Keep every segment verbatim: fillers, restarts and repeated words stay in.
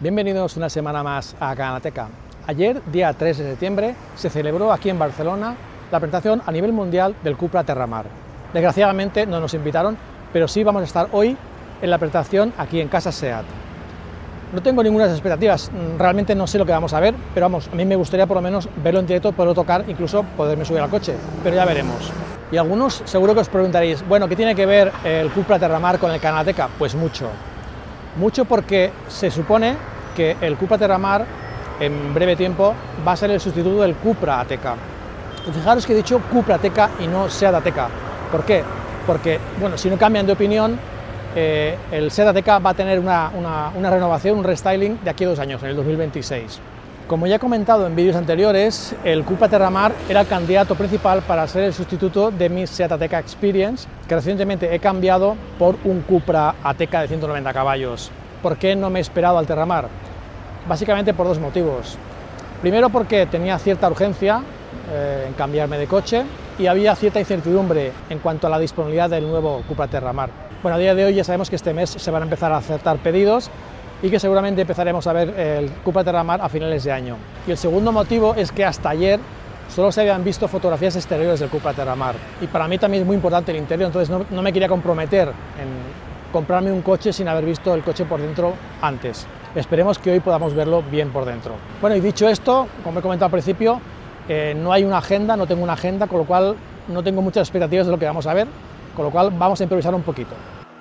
Bienvenidos una semana más a Canalteca. Ayer, día tres de septiembre, se celebró aquí en Barcelona la presentación a nivel mundial del Cupra Terramar. Desgraciadamente no nos invitaron, pero sí vamos a estar hoy en la presentación aquí en Casa SEAT. No tengo ninguna expectativas, realmente no sé lo que vamos a ver, pero vamos, a mí me gustaría por lo menos verlo en directo, poderlo tocar, incluso poderme subir al coche, pero ya veremos. Y algunos seguro que os preguntaréis, bueno, ¿qué tiene que ver el Cupra Terramar con el Canalteca? Pues mucho. Mucho porque se supone que el Cupra Terramar en breve tiempo va a ser el sustituto del Cupra Ateca. Y fijaros que he dicho Cupra Ateca y no SEAT Ateca. ¿Por qué? Porque, bueno, si no cambian de opinión, eh, el SEAT Ateca va a tener una, una, una renovación, un restyling de aquí a dos años, en el dos mil veintiséis. Como ya he comentado en vídeos anteriores, el Cupra Terramar era el candidato principal para ser el sustituto de mi SEAT Ateca Experience, que recientemente he cambiado por un Cupra Ateca de ciento noventa caballos. ¿Por qué no me he esperado al Terramar? Básicamente por dos motivos. Primero porque tenía cierta urgencia eh, en cambiarme de coche y había cierta incertidumbre en cuanto a la disponibilidad del nuevo Cupra Terramar. Bueno, a día de hoy ya sabemos que este mes se van a empezar a aceptar pedidos y que seguramente empezaremos a ver el Cupra Terramar a finales de año. Y el segundo motivo es que hasta ayer solo se habían visto fotografías exteriores del Cupra Terramar y para mí también es muy importante el interior, entonces no, no me quería comprometer en comprarme un coche sin haber visto el coche por dentro antes. Esperemos que hoy podamos verlo bien por dentro. Bueno, y dicho esto, como he comentado al principio, eh, no hay una agenda, no tengo una agenda, con lo cual no tengo muchas expectativas de lo que vamos a ver, con lo cual vamos a improvisar un poquito.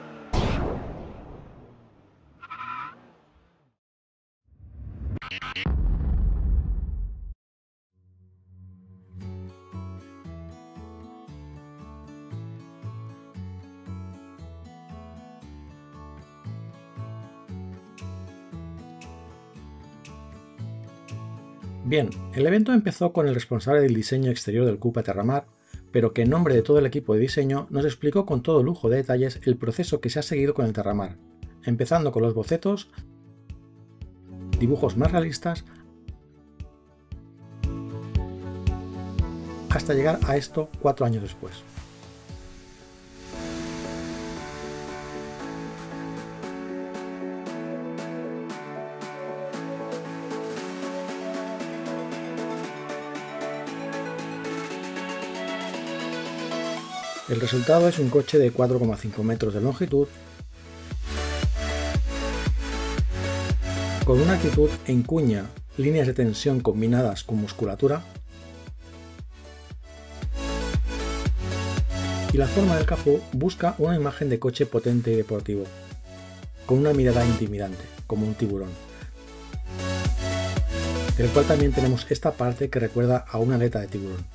Bien, el evento empezó con el responsable del diseño exterior del Cupra Terramar, pero que en nombre de todo el equipo de diseño nos explicó con todo lujo de detalles el proceso que se ha seguido con el Terramar, empezando con los bocetos, dibujos más realistas, hasta llegar a esto cuatro años después. El resultado es un coche de cuatro coma cinco metros de longitud, con una actitud en cuña, líneas de tensión combinadas con musculatura, y la forma del capó busca una imagen de coche potente y deportivo, con una mirada intimidante, como un tiburón, del cual también tenemos esta parte que recuerda a una aleta de tiburón.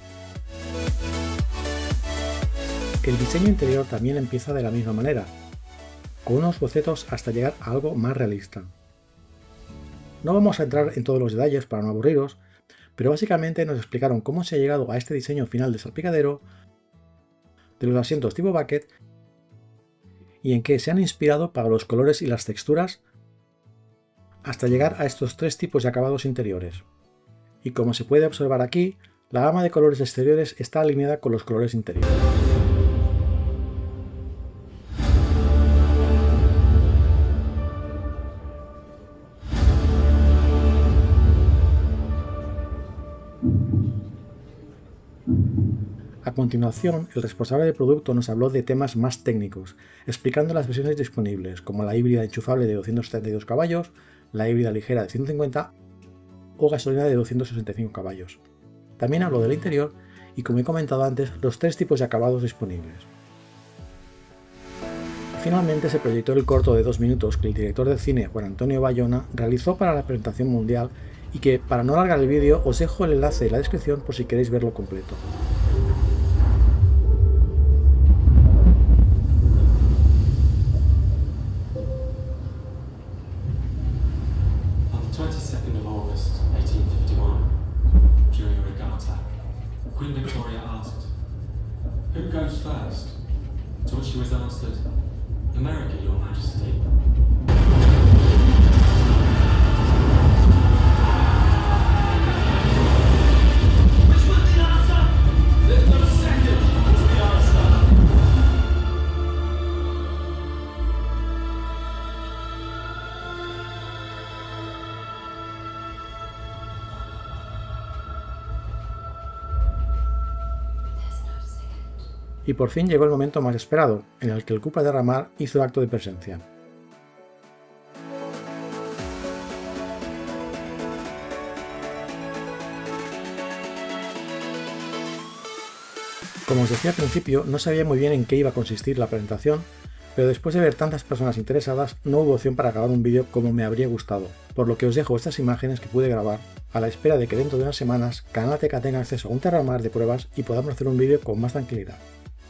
El diseño interior también empieza de la misma manera, con unos bocetos hasta llegar a algo más realista. No vamos a entrar en todos los detalles para no aburriros, pero básicamente nos explicaron cómo se ha llegado a este diseño final de salpicadero, de los asientos tipo bucket y en qué se han inspirado para los colores y las texturas hasta llegar a estos tres tipos de acabados interiores. Y como se puede observar aquí, la gama de colores exteriores está alineada con los colores interiores. A continuación, el responsable de producto nos habló de temas más técnicos, explicando las versiones disponibles, como la híbrida enchufable de doscientos setenta y dos caballos, la híbrida ligera de ciento cincuenta o gasolina de doscientos sesenta y cinco caballos. También habló del interior y, como he comentado antes, los tres tipos de acabados disponibles. Finalmente se proyectó el corto de dos minutos que el director de cine Juan Antonio Bayona realizó para la presentación mundial y que, para no alargar el vídeo, os dejo el enlace en la descripción por si queréis verlo completo. Queen Victoria asked, "Who goes first?" To which she was answered, "America, Your Majesty." Which was the answer? There's no second was the answer. Y por fin llegó el momento más esperado, en el que el Cupra Terramar hizo acto de presencia. Como os decía al principio, no sabía muy bien en qué iba a consistir la presentación, pero después de ver tantas personas interesadas no hubo opción para grabar un vídeo como me habría gustado, por lo que os dejo estas imágenes que pude grabar, a la espera de que dentro de unas semanas Canalteca tenga acceso a un Terramar de pruebas y podamos hacer un vídeo con más tranquilidad.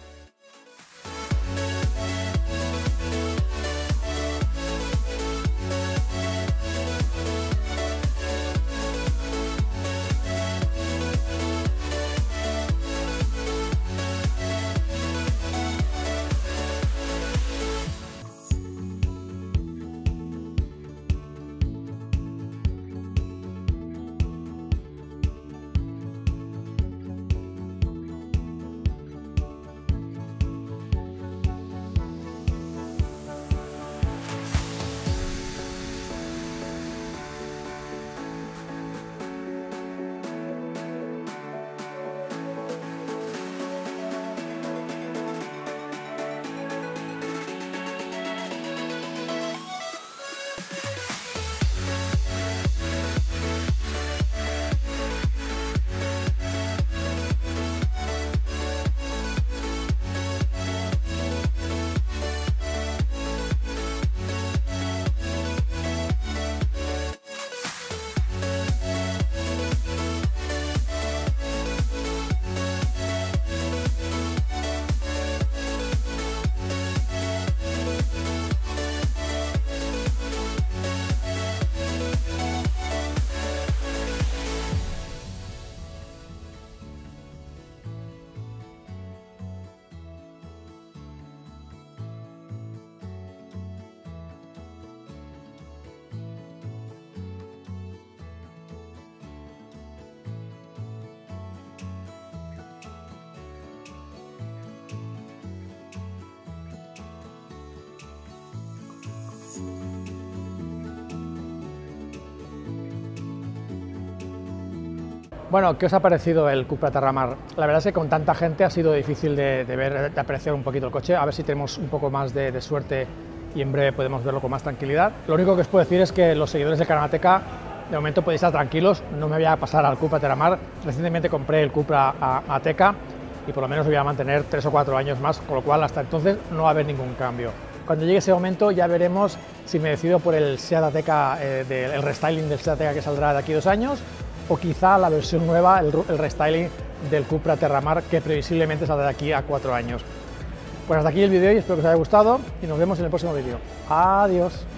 Bueno, ¿qué os ha parecido el Cupra Terramar? La verdad es que con tanta gente ha sido difícil de, de ver, de apreciar un poquito el coche. A ver si tenemos un poco más de, de suerte y en breve podemos verlo con más tranquilidad. Lo único que os puedo decir es que los seguidores de Canalteca de momento podéis estar tranquilos, no me voy a pasar al Cupra Terramar. Recientemente compré el Cupra Ateca y por lo menos lo voy a mantener tres o cuatro años más, con lo cual hasta entonces no va a haber ningún cambio. Cuando llegue ese momento ya veremos si me decido por el Seat Ateca, eh, del, el restyling del Seat Ateca que saldrá de aquí a dos años, o quizá la versión nueva, el, el restyling del Cupra Terramar, que previsiblemente saldrá de aquí a cuatro años. Pues hasta aquí el vídeo y espero que os haya gustado y nos vemos en el próximo vídeo. Adiós.